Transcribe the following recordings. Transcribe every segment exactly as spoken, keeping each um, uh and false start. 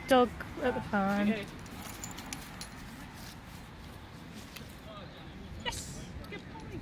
dog at the far end. Okay. Yes! Good boy!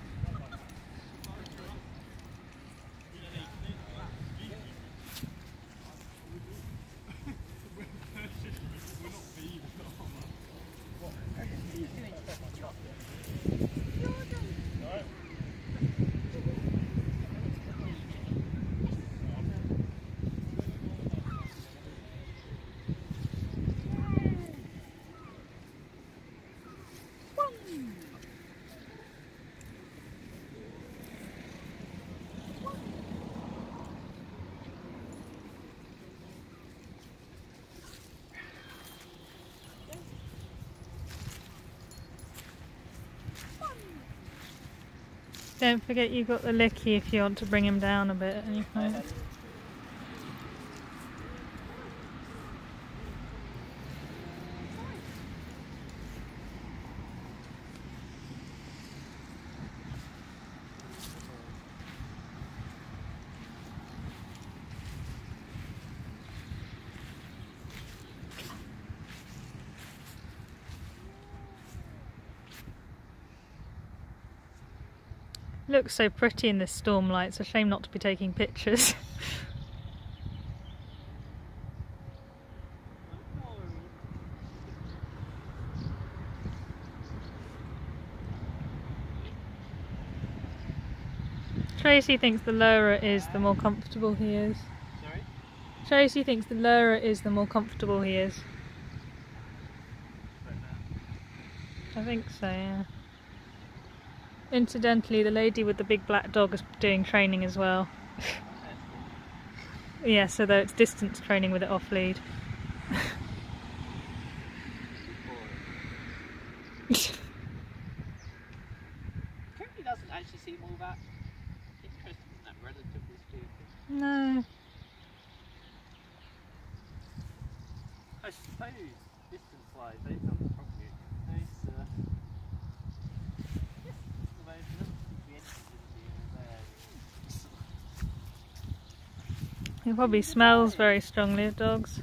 Don't forget you've got the licky if you want to bring him down a bit at any point. Looks so pretty in this storm light, it's a shame not to be taking pictures. Tracy thinks the lower it is, the more comfortable he is. Sorry? Tracy thinks the lower it is, the more comfortable he is. I think so, yeah. Incidentally, the lady with the big black dog is doing training as well. Yeah, so though it's distance training with it off lead. Currently doesn't actually seem all that interested in that relatively speaking. No. I suppose distance wise they sound probably nice. Uh, He probably smells very strongly of dogs.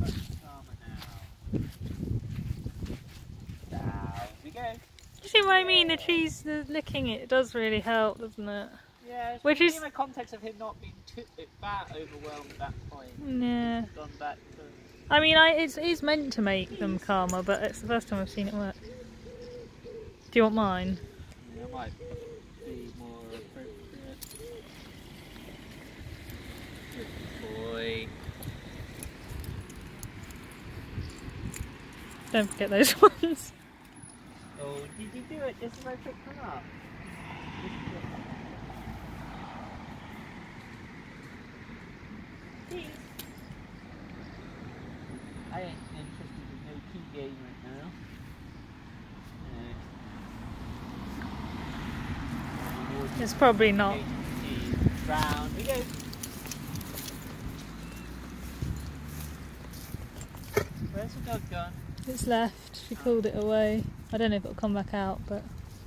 Down we go. You see what I mean? If she's licking it, it does really help, doesn't it? Yeah, which is in the context of him not being too, that overwhelmed at that point. Yeah. He's gone back to... I mean, I, it's, it's meant to make them calmer, but it's the first time I've seen it work. Do you want mine? Yeah, I might be more appropriate. Good boy. Don't forget those ones. Oh, did you do it just as I picked them up? I ain't interested in no key game right now. Uh, It's probably not. Round we go. Where's the dog gone? It's left. She pulled it away. I don't know if it'll come back out, but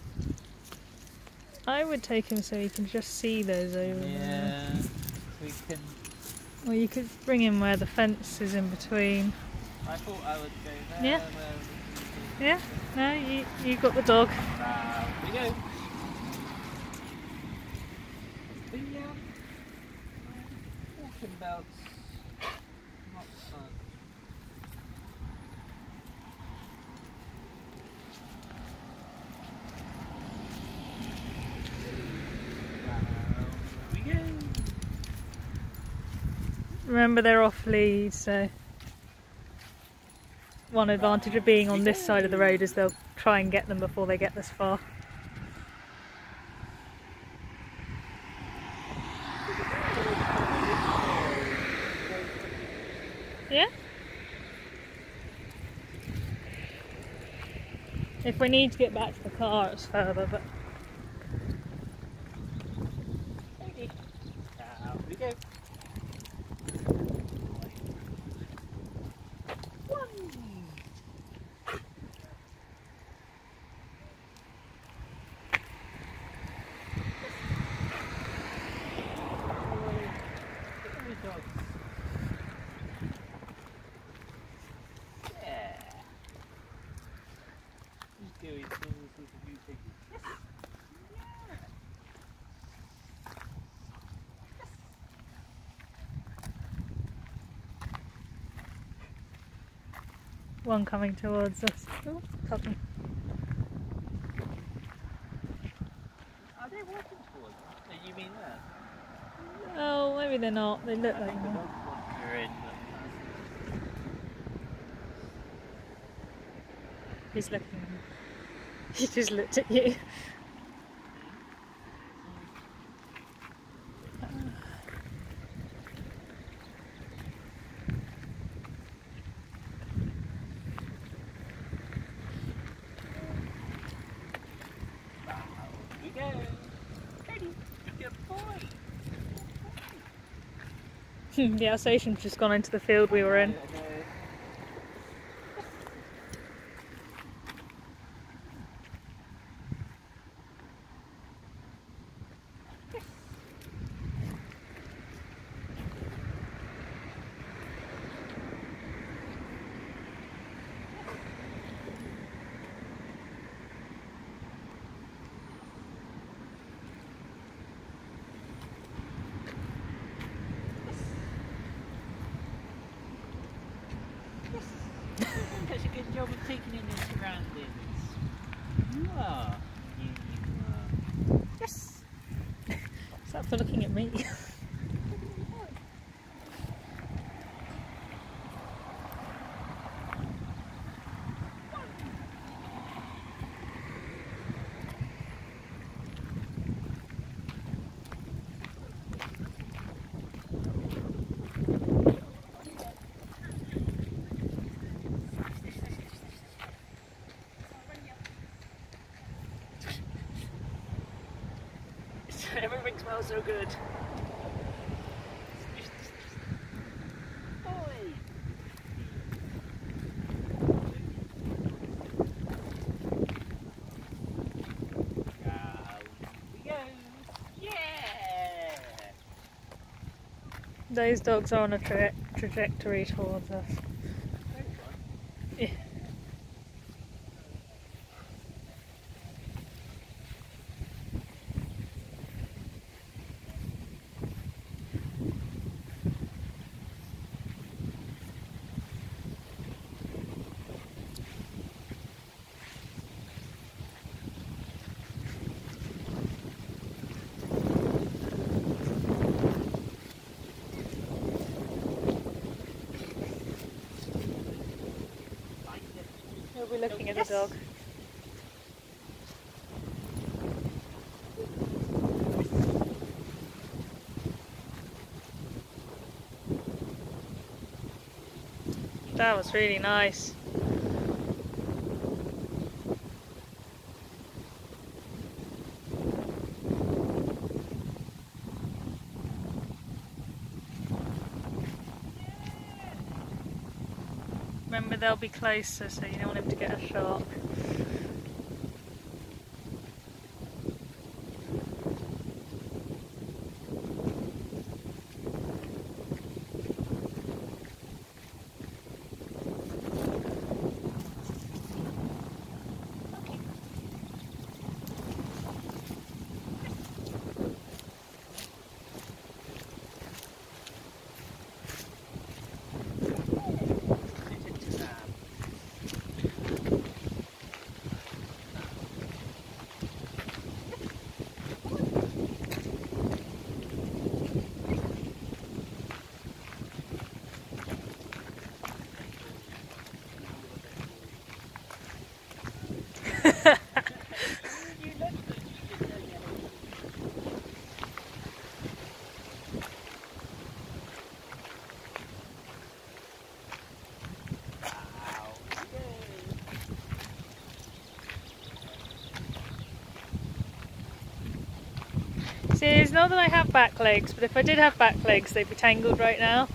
I would take him so he can just see those over there. Yeah, we can. Or you could bring him where the fence is in between. I thought I would go there. Yeah. Where Yeah? No, you you got the dog. Round we go. The um, walking belts. Not fun. Round we go. Remember, they're off lead, so one advantage of being on this side of the road is they'll try and get them before they get this far. Yeah? If we need to get back to the car, it's further, but... Down we go. one coming towards us. Oh, puppy. Are they walking towards us? No, you mean that? Oh, maybe they're not. They look I like think the them. dogs want you're in, but He's looking. He just looked at you. here we go. Ready? Good boy. The Alsatian's just gone into the field we were in. That's a good job of taking in your surroundings. You are. You, you are. Yes! Stop for looking at me. Everything smells so good. Boy. Down we go. Yeah. Those dogs are on a tra trajectory towards us. Yeah. We'll be looking at Yes. the dog. That was really nice. Remember, they'll be closer, so you don't want him to get a shock. See, it's not that I have back legs, but if I did have back legs, they'd be tangled right now.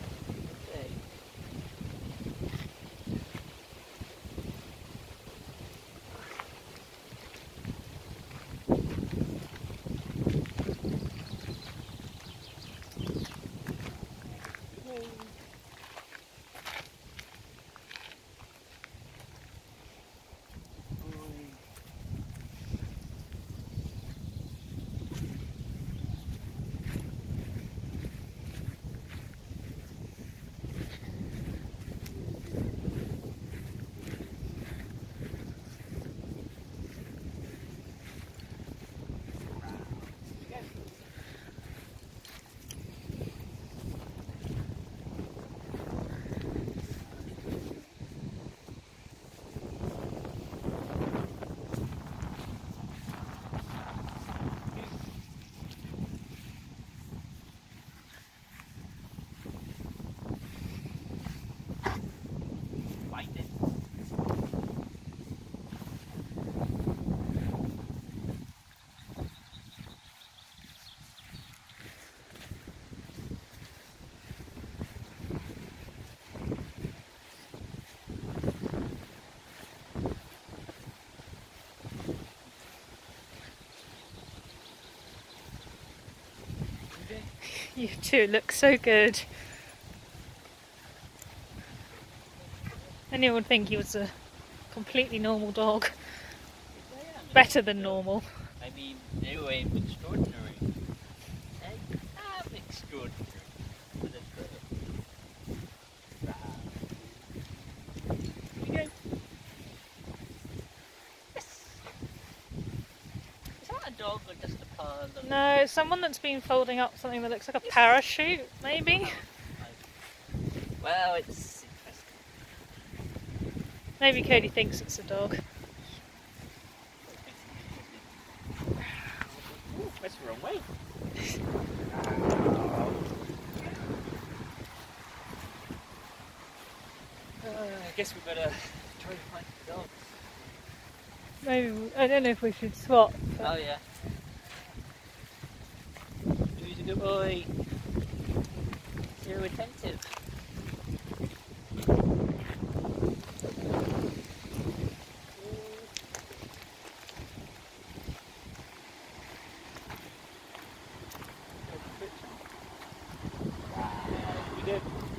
You two look so good. Anyone would think he was a completely normal dog. Better than normal. I mean, they were extraordinary. I'm extraordinary. Here we go. Yes. Is that a dog or just a pile of... No, it's someone that's been folding up something that looks like a parachute, maybe? Well, it's interesting. Maybe Cody thinks it's a dog. Ooh, that's the wrong way. Uh, I guess we better try to find the dogs. Maybe, I don't know if we should swap. Oh yeah. Who's a good boy? So attentive. Here we go.